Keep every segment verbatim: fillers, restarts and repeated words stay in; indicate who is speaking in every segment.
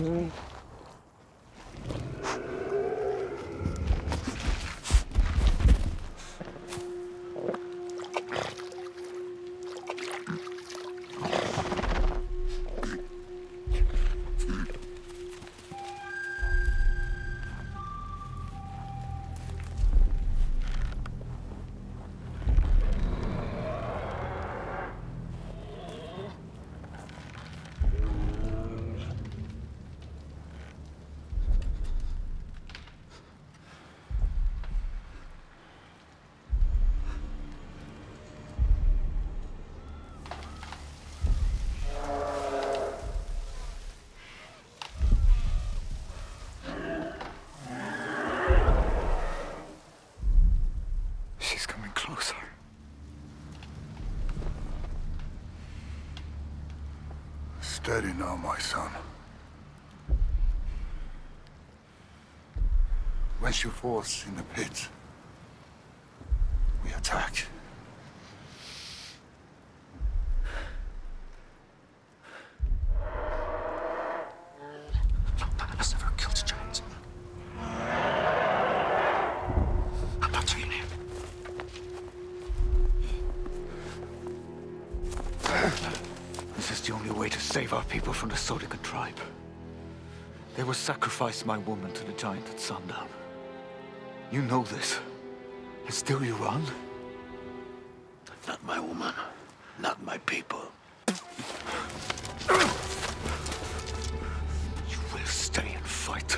Speaker 1: Steady now, my son. Once you force in the pit, we attack.
Speaker 2: Look, man has never killed giants. I'm not doing it. This is the only way to save our people from the Sodican tribe. They will sacrifice my woman to the giant at sundown. You know this, and still you run? Not my woman, not my people. You will stay and fight.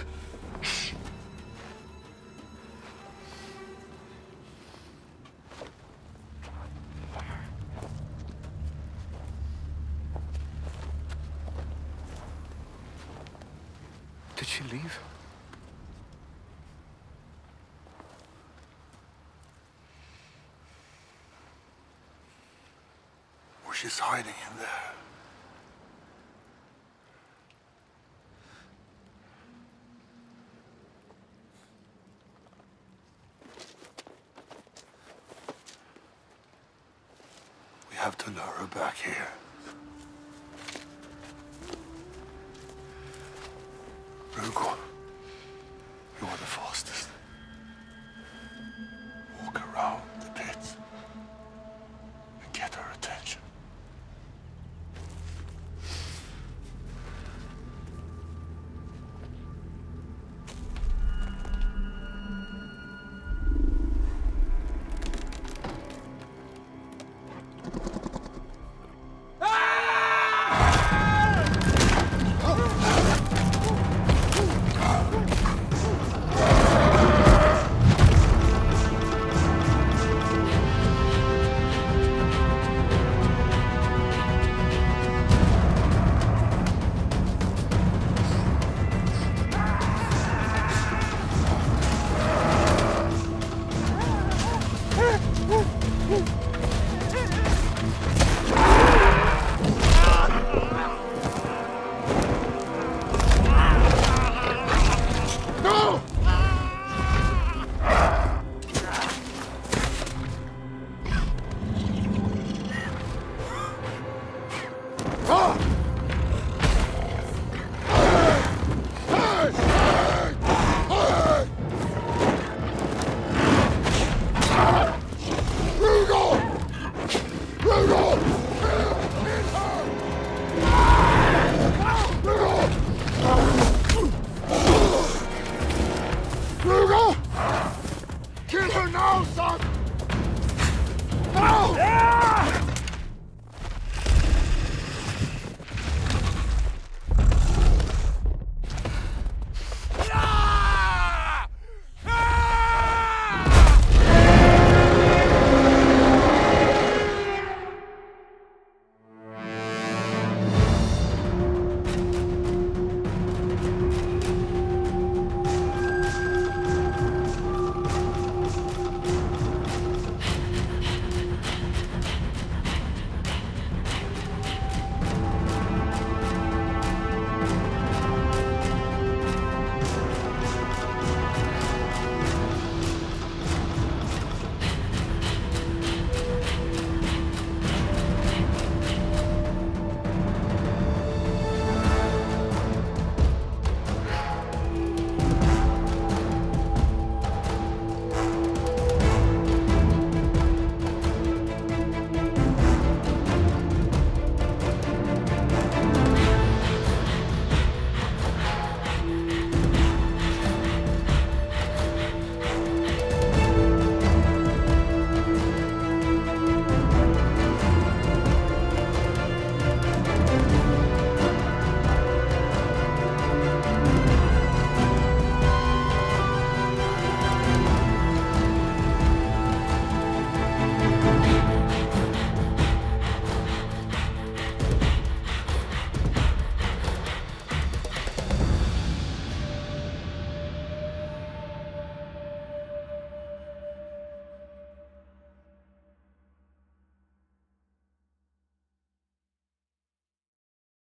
Speaker 2: Did she leave?
Speaker 1: Or she's hiding in there. We have to lure her back here. Rougu, you're the fastest. Walk around the pit and get her attention.
Speaker 3: Kill her now, son! Now!